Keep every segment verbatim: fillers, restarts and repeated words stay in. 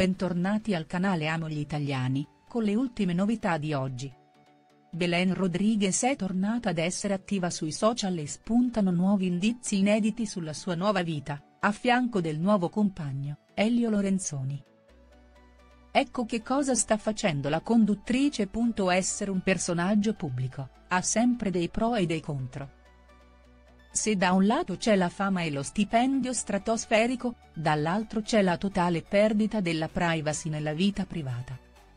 bentornati al canale Amo gli Italiani, con le ultime novità di oggi. Belen Rodriguez è tornata ad essere attiva sui social e spuntano nuovi indizi inediti sulla sua nuova vita, a fianco del nuovo compagno, Elio Lorenzoni. Ecco che cosa sta facendo la conduttrice. Essere un personaggio pubblico, ha sempre dei pro e dei contro. Se da un lato c'è la fama e lo stipendio stratosferico, dall'altro c'è la totale perdita della privacy nella vita privata.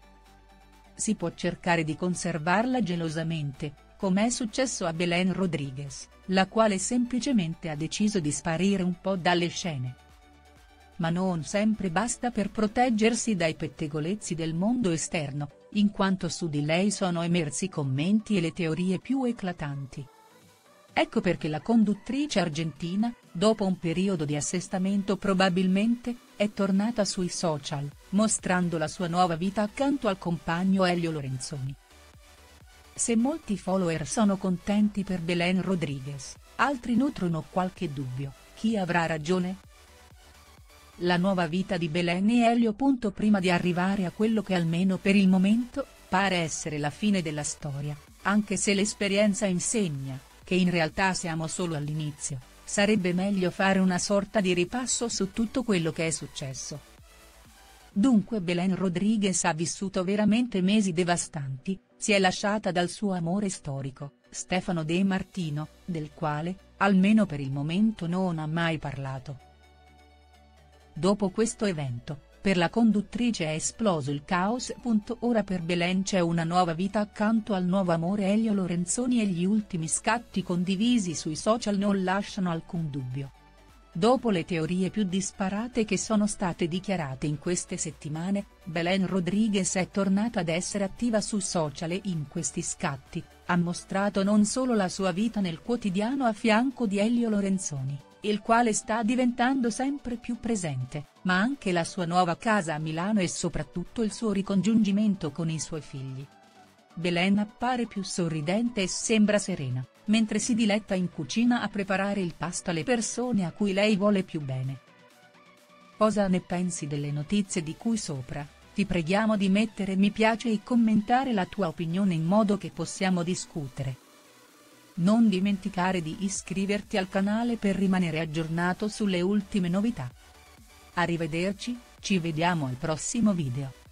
Si può cercare di conservarla gelosamente, come è successo a Belen Rodriguez, la quale semplicemente ha deciso di sparire un po' dalle scene. Ma non sempre basta per proteggersi dai pettegolezzi del mondo esterno, in quanto su di lei sono emersi commenti e le teorie più eclatanti. Ecco perché la conduttrice argentina, dopo un periodo di assestamento probabilmente, è tornata sui social, mostrando la sua nuova vita accanto al compagno Elio Lorenzoni. Se molti follower sono contenti per Belen Rodriguez, altri nutrono qualche dubbio: chi avrà ragione? La nuova vita di Belen e Elio. Prima di arrivare a quello che almeno per il momento, pare essere la fine della storia, anche se l'esperienza insegna che in realtà siamo solo all'inizio, sarebbe meglio fare una sorta di ripasso su tutto quello che è successo. Dunque Belen Rodriguez ha vissuto veramente mesi devastanti, si è lasciata dal suo amore storico, Stefano De Martino, del quale, almeno per il momento non ha mai parlato. Dopo questo evento, per la conduttrice è esploso il caos. Ora per Belen c'è una nuova vita accanto al nuovo amore Elio Lorenzoni e gli ultimi scatti condivisi sui social non lasciano alcun dubbio. Dopo le teorie più disparate che sono state dichiarate in queste settimane, Belen Rodriguez è tornata ad essere attiva sui social e in questi scatti, ha mostrato non solo la sua vita nel quotidiano a fianco di Elio Lorenzoni, il quale sta diventando sempre più presente, ma anche la sua nuova casa a Milano e soprattutto il suo ricongiungimento con i suoi figli. Belen appare più sorridente e sembra serena, mentre si diletta in cucina a preparare il pasto alle persone a cui lei vuole più bene. Cosa ne pensi delle notizie di cui sopra? Ti preghiamo di mettere mi piace e commentare la tua opinione in modo che possiamo discutere. Non dimenticare di iscriverti al canale per rimanere aggiornato sulle ultime novità. Arrivederci, ci vediamo al prossimo video.